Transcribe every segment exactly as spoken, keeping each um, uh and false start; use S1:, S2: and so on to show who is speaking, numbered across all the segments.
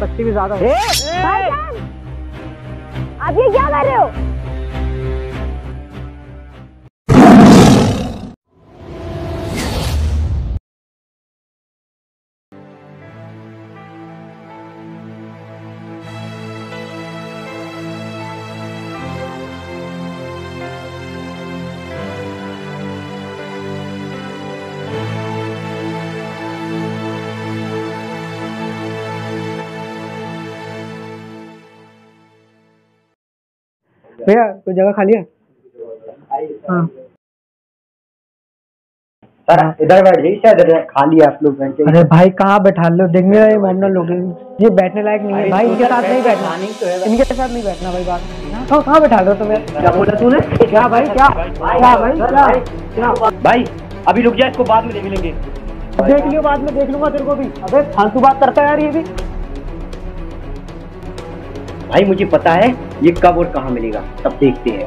S1: बच्चे भी ज्यादा।
S2: भाईजान, आप ये क्या कर रहे हो?
S1: भैया कोई जगह खाली है? हाँ
S3: सर इधर बैठ जाइए, शायद खाली है, आप लोग बैठ जाइए।
S1: अरे भाई कहाँ बैठा लो, देखने ये मोमडन लोग ये बैठने लायक नहीं है भाई, इनके साथ नहीं बैठना, इनके साथ नहीं बैठना भाई। बात कहाँ कहाँ बैठा लो तुम्हें?
S3: क्या बोला तूने?
S1: क्या भाई क्या क्या भाई क्या क्या
S3: भाई अभी रुक जा, इसको बाद में देख लेंगे।
S1: देख लियो, बाद में देख लूंगा तेरे को भी। अबे फालतू बात करता है यार ये भी।
S3: भाई मुझे पता है ये कब और कहाँ मिलेगा, तब देखते हैं।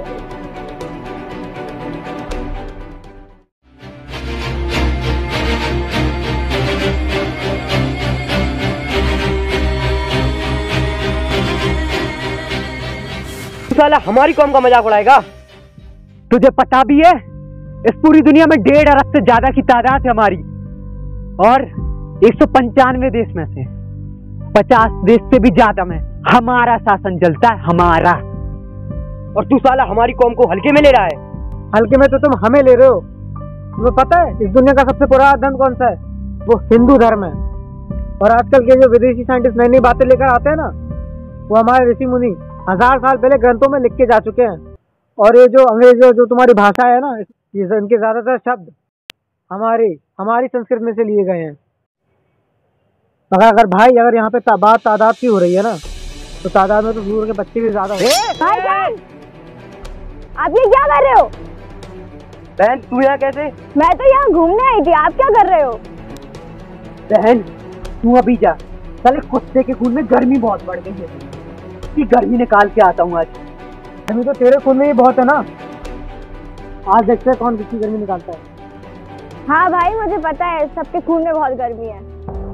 S3: साला हमारी कौम का मजाक उड़ाएगा?
S1: तुझे पता भी है इस पूरी दुनिया में डेढ़ अरब से ज्यादा की तादाद है हमारी, और एक सौ पंचानवे देश में से पचास देश से भी ज्यादा में हमारा शासन चलता है, हमारा।
S3: और तू साला हमारी कौम को हल्के में ले रहा है।
S1: हल्के में तो तुम हमें ले रहे हो। तुम्हें पता है इस दुनिया का सबसे पुराना धर्म कौन सा है? वो हिंदू धर्म है। और आजकल के जो विदेशी साइंटिस्ट नई नई बातें लेकर आते हैं ना, वो हमारे ऋषि मुनि हजार साल पहले ग्रंथों में लिख के जा चुके हैं। और ये जो अंग्रेजी जो तुम्हारी भाषा है ना, इनके ज्यादातर शब्द हमारी हमारी संस्कृत में से लिए गए हैं। अगर अगर भाई अगर यहाँ पे बात तादाद की हो रही है ना, तो तादाद में तो दूर के बच्चे भी ज्यादा होते हैं।
S2: भाईजान, आप ये क्या कर रहे हो?
S3: बहन तू यहाँ कैसे?
S2: मैं तो यहाँ घूमने आई थी, आप क्या कर रहे हो?
S1: बहन तू अभी जा, साले कुत्ते के खून में गर्मी बहुत बढ़ गई है, कि गर्मी निकाल के आता हूँ आज। गर्मी तो तेरे खून में ही बहुत है ना, आज देखते हैं कौन कितनी गर्मी निकालता है।
S2: हाँ भाई मुझे पता है सबके खून में बहुत गर्मी है,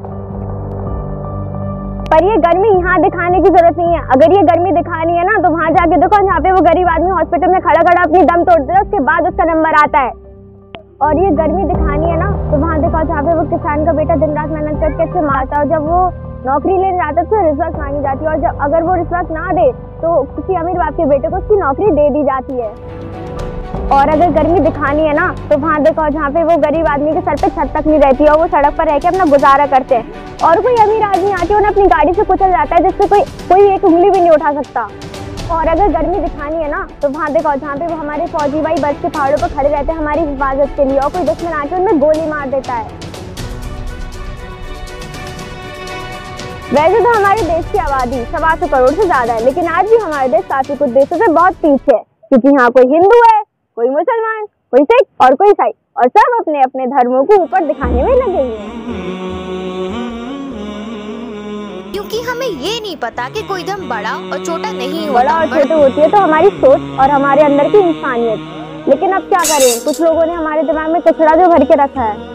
S2: पर ये गर्मी यहाँ दिखाने की जरूरत नहीं है। अगर ये गर्मी दिखानी है ना तो वहाँ जाके देखो, जहाँ पे वो गरीब आदमी हॉस्पिटल में खड़ा खड़ा अपनी दम तोड़ता है, उसके बाद उसका नंबर आता है। और ये गर्मी दिखानी है ना तो वहाँ देखो, जहाँ पे वो किसान का बेटा दिन रात मेहनत करके अच्छे मारता है, और जब वो नौकरी लेने जाता है तो रिश्वत मांगी जाती है, और जब अगर वो रिश्वत ना दे तो किसी अमीर बाप के बेटे को उसकी नौकरी दे दी जाती है। और अगर गर्मी दिखानी है ना तो वहाँ देखो, जहाँ पे वो गरीब आदमी के सर पे छत तक नहीं रहती है और वो सड़क पर रह के अपना गुजारा करते हैं, और कोई अमीर आदमी आके उन्हें अपनी गाड़ी से कुचल जाता है, जिससे कोई कोई एक उंगली भी नहीं उठा सकता। और अगर गर्मी दिखानी है ना तो वहाँ देखो, जहाँ पे वो हमारे फौजी भाई बर्फ के पहाड़ों पर खड़े रहते हैं हमारी हिफाजत के लिए, और कोई दुश्मन आके उनमें गोली मार देता है। वैसे तो हमारे देश की आबादी सवा सौ करोड़ से ज्यादा है, लेकिन आज भी हमारे देश काफी कुछ देशों से बहुत पीछे है, क्योंकि यहाँ कोई हिंदू है, कोई मुसलमान, कोई सिख और कोई ईसाई, और सब अपने अपने धर्मों को ऊपर दिखाने में लगे हुए हैं।
S4: क्योंकि हमें ये नहीं पता कि कोई धर्म बड़ा और छोटा नहीं होता।
S2: बड़ा और छोटा होती है तो हमारी सोच और हमारे अंदर की इंसानियत। लेकिन अब क्या करें, कुछ लोगों ने हमारे दिमाग में कचरा जो भर के रखा है।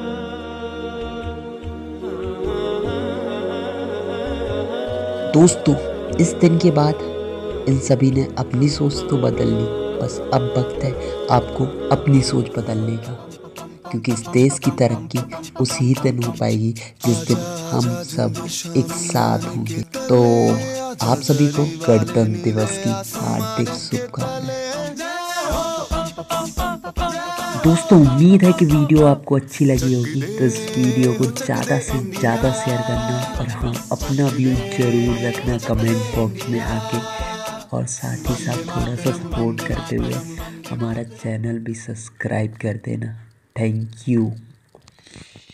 S5: दोस्तों इस दिन के बाद इन सभी ने अपनी सोच तो बदल ली, बस अब वक्त है आपको अपनी सोच बदलने का, क्योंकि इस देश की तरक्की उसी दिन हो पाएगी जिस दिन हम सब एक साथ होंगे। तो आप सभी को गणतंत्र दिवस की हार्दिक शुभकामनाएं। दोस्तों उम्मीद है कि वीडियो आपको अच्छी लगी होगी, तो इस वीडियो को ज़्यादा से ज़्यादा शेयर करना, और हाँ अपना व्यू जरूर रखना कमेंट बॉक्स में आके, और साथ ही साथ थोड़ा सा सपोर्ट करते हुए हमारा चैनल भी सब्सक्राइब कर देना। Thank you.